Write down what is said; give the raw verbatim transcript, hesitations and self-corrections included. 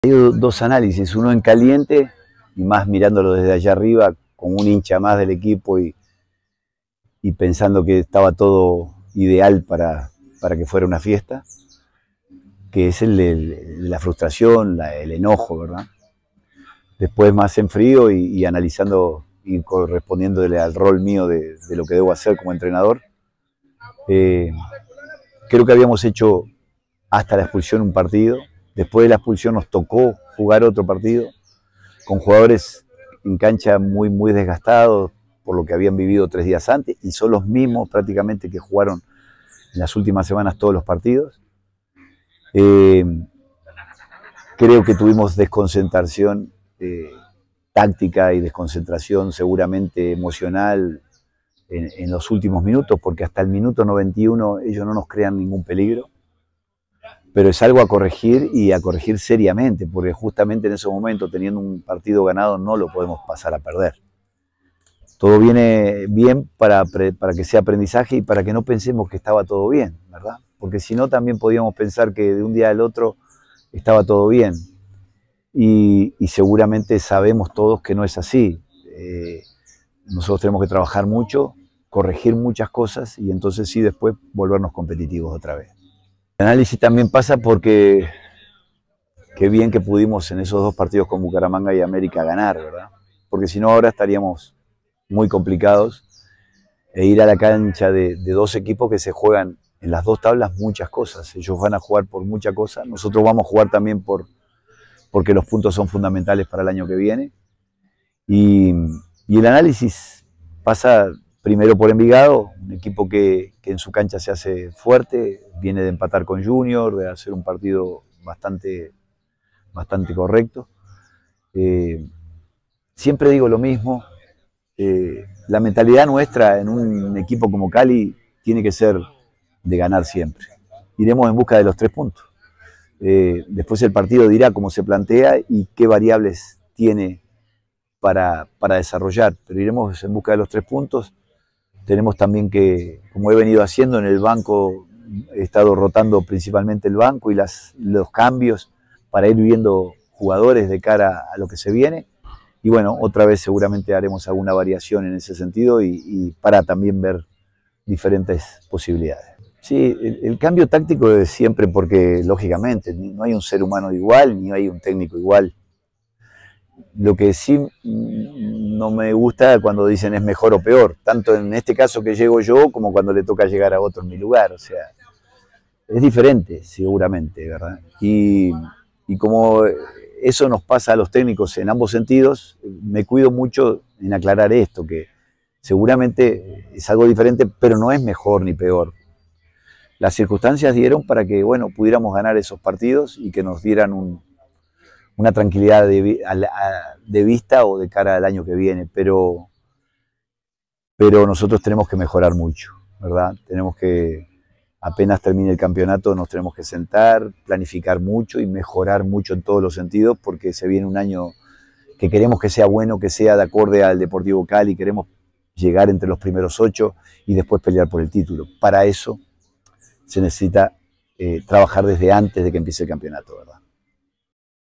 Hay dos análisis, uno en caliente y más mirándolo desde allá arriba con un hincha más del equipo y, y pensando que estaba todo ideal para, para que fuera una fiesta, que es el de la frustración, la, el enojo, ¿verdad? Después más en frío y, y analizando y correspondiéndole al rol mío de, de lo que debo hacer como entrenador. Eh, creo que habíamos hecho hasta la expulsión un partido. Después de la expulsión nos tocó jugar otro partido con jugadores en cancha muy, muy desgastados por lo que habían vivido tres días antes y son los mismos prácticamente que jugaron en las últimas semanas todos los partidos. Eh, creo que tuvimos desconcentración eh, táctica y desconcentración seguramente emocional en, en los últimos minutos, porque hasta el minuto noventa y uno ellos no nos crean ningún peligro. Pero es algo a corregir y a corregir seriamente, porque justamente en ese momento, teniendo un partido ganado, no lo podemos pasar a perder. Todo viene bien para, para que sea aprendizaje y para que no pensemos que estaba todo bien, ¿verdad? Porque si no, también podíamos pensar que de un día al otro estaba todo bien. Y, y seguramente sabemos todos que no es así. Eh, nosotros tenemos que trabajar mucho, corregir muchas cosas y entonces sí después volvernos competitivos otra vez. El análisis también pasa porque qué bien que pudimos en esos dos partidos con Bucaramanga y América ganar, ¿verdad? Porque si no ahora estaríamos muy complicados e ir a la cancha de, de dos equipos que se juegan en las dos tablas muchas cosas. Ellos van a jugar por muchas cosas, nosotros vamos a jugar también por, porque los puntos son fundamentales para el año que viene. Y, y el análisis pasa primero por Envigado, un equipo que, que en su cancha se hace fuerte, viene de empatar con Junior, de hacer un partido bastante, bastante correcto. Eh, siempre digo lo mismo, eh, la mentalidad nuestra en un equipo como Cali tiene que ser de ganar siempre. Iremos en busca de los tres puntos. Eh, después el partido dirá cómo se plantea y qué variables tiene para, para desarrollar, pero iremos en busca de los tres puntos. Tenemos también que, como he venido haciendo en el banco, he estado rotando principalmente el banco y las, los cambios para ir viendo jugadores de cara a lo que se viene. Y bueno, otra vez seguramente haremos alguna variación en ese sentido y, y para también ver diferentes posibilidades. Sí, el, el cambio táctico es siempre porque, lógicamente, no hay un ser humano igual, ni hay un técnico igual. Lo que sí no me gusta cuando dicen es mejor o peor, tanto en este caso que llego yo como cuando le toca llegar a otro en mi lugar, o sea, es diferente seguramente, ¿verdad? Y, y como eso nos pasa a los técnicos en ambos sentidos, me cuido mucho en aclarar esto, que seguramente es algo diferente, pero no es mejor ni peor. Las circunstancias dieron para que, bueno, pudiéramos ganar esos partidos y que nos dieran un una tranquilidad de, a, a, de vista o de cara al año que viene, pero, pero nosotros tenemos que mejorar mucho, ¿verdad? Tenemos que, apenas termine el campeonato, nos tenemos que sentar, planificar mucho y mejorar mucho en todos los sentidos, porque se viene un año que queremos que sea bueno, que sea de acorde al Deportivo Cali, queremos llegar entre los primeros ocho y después pelear por el título. Para eso se necesita eh, trabajar desde antes de que empiece el campeonato, ¿verdad?